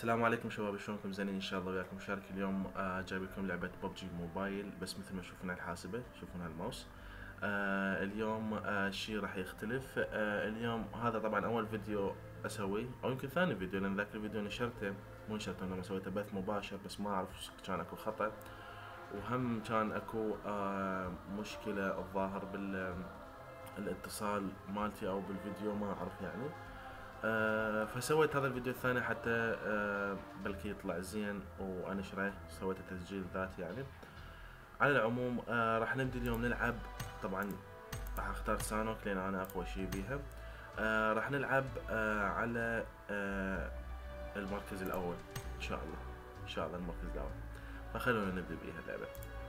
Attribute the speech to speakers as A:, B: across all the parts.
A: السلام عليكم شباب، شلونكم؟ زينين ان شاء الله. وياكم مشارك اليوم. جايب لكم لعبه ببجي موبايل، بس مثل ما تشوفون على الحاسبه، تشوفون على الماوس. اليوم الشيء راح يختلف. اليوم هذا طبعا اول فيديو اسويه، او يمكن ثاني فيديو، لان ذاك الفيديو نشرته، مو نشرته، لما سويته بث مباشر، بس ما اعرف كان اكو خطأ، وهم كان اكو مشكله الظاهر بالاتصال مالتي او بالفيديو، ما اعرف يعني. فسويت هذا الفيديو الثاني حتى بلكي يطلع زين وانشره، سويت تسجيل ذاتي يعني. على العموم راح نبدي اليوم نلعب. طبعا راح اختار سانوك لان انا اقوى شي بيها. راح نلعب على المركز الاول ان شاء الله، ان شاء الله المركز الاول. فخلونا نبدي بيها اللعبة.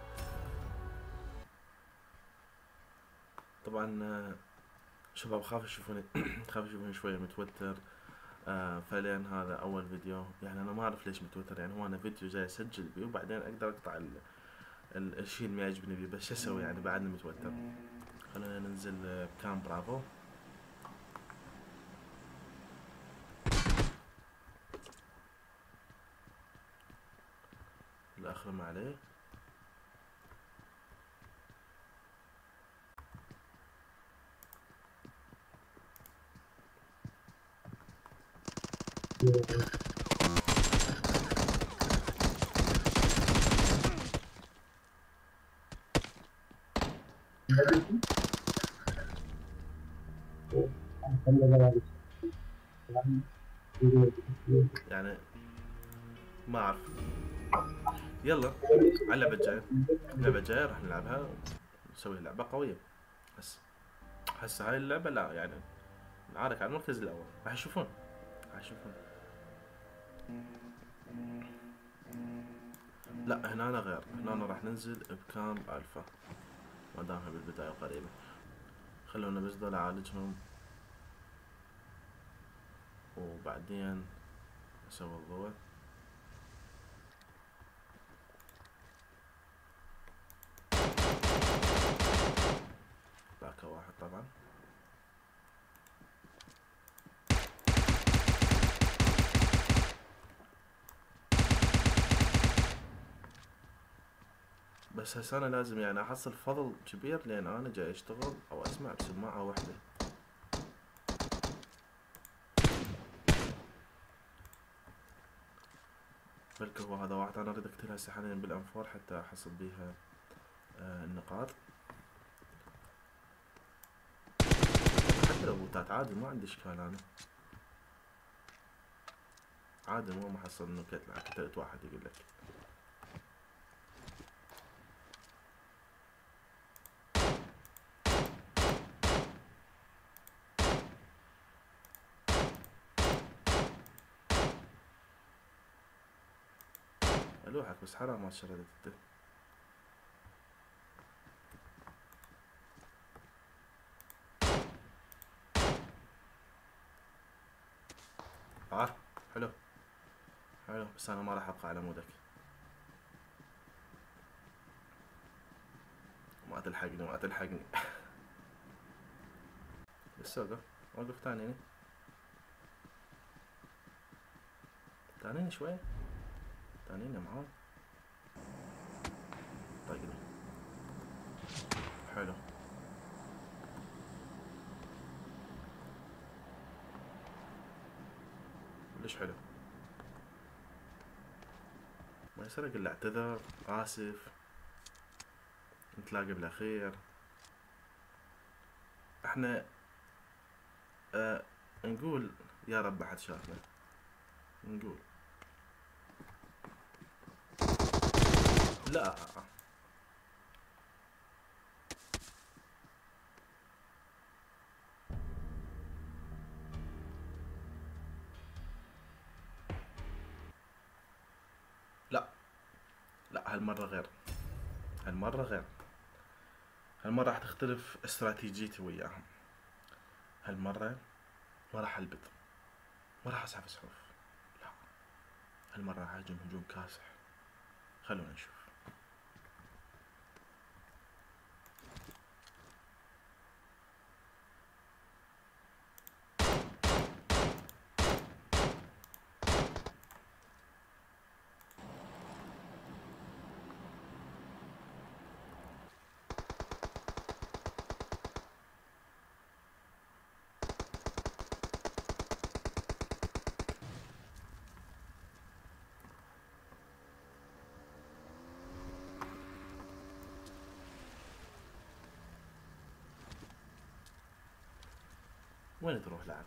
A: طبعا شباب خاف يشوفوني خاف يشوفوني شوية متوتر. فعليا هذا اول فيديو، يعني انا ما اعرف ليش متوتر، يعني هو انا فيديو جاي اسجل بيه وبعدين اقدر اقطع الشيء اللي ما يعجبني بيه، بس شو اسوي يعني بعدني متوتر. خلينا ننزل بكام برافو. الاخر ما عليه. يعني ما اعرف. يلا على اللعبة الجاية. اللعبة الجاية راح نلعبها، نسوي لعبة قوية. بس هسه هاي اللعبة لا، يعني نعارك على المركز الاول، راح يشوفون، راح يشوفون. لا هنا أنا غير، هنا أنا راح ننزل بكام الفا ما دامها بالبداية قريبة. خلونا بس دول اعالجهم وبعدين اسوي الضوء. ذاك واحد طبعا. بس هسه انا لازم يعني احصل فضل كبير، لان انا جاي اشتغل او اسمع بسماعة واحدة. بلكي هو هذا واحد انا اريد اقتلها هسه حاليا بالانفور حتى احصل بيها النقاط. حتى لو بوتات عادي ما عندي اشكال، انا عادي، مو ما حصل انه قتلت واحد يقول لك. الوحك بس حرام ما شردت انت. حلو حلو، بس انا ما راح ابقى على مودك. ما تلحقني ما تلحقني بس اوقف، اوقف تانيني، تانيني شوي، تانيني معاه. طيب حلو. ليش حلو؟ ما يصير اقول له اعتذر، اسف، نتلاقى بالاخير. احنا نقول يا رب ما حد شافنا، نقول لا. لا لا، هالمرة غير، هالمرة غير، هالمرة راح تختلف استراتيجيتي وياهم. هالمرة ما راح البط، ما راح اسحب اسحب، لا، هالمرة راح اهجم هجوم كاسح. خلونا نشوف. وين تروح لعب؟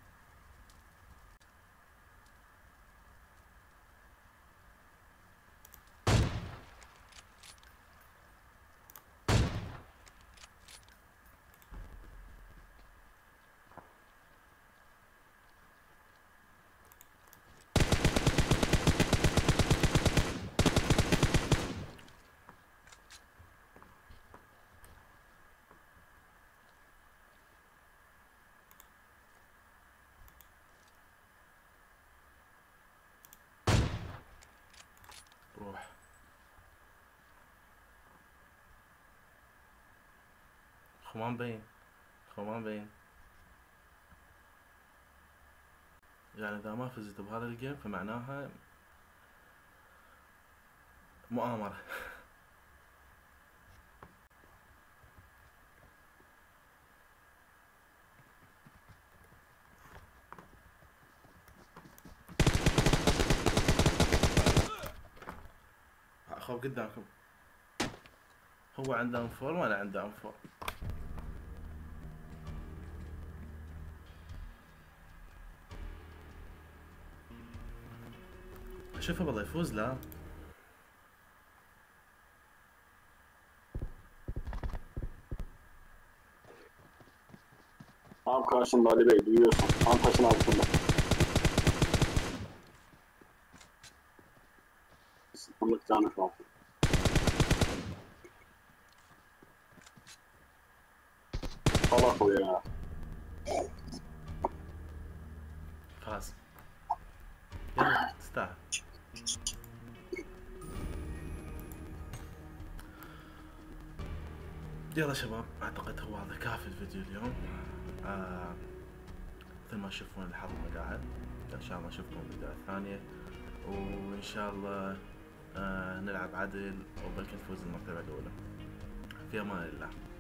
A: روح. خو ما مبين، خو ما مبين. يعني اذا ما فزت بهذا الجيم فمعناها مؤامرة. اخو قدامكم. هو عنده ام 4 وانا عنده ام 4. شوفه بالله يفوز. لا
B: Tam karşında Ali Bey, duyuyorsun. Tam taşın altında. Sıfırlık canı kaldı. Salak o ya.
A: فاز. يلا تستاهل. يلا شباب، اعتقد هو هذا كافي الفيديو اليوم. مثل ما تشوفون الحظ ما قاعد. ان شاء الله نشوفكم بالفيديوهات الثانية، وان شاء الله نلعب عدل وبلكن نفوز المرتبة الأولى. في امان الله.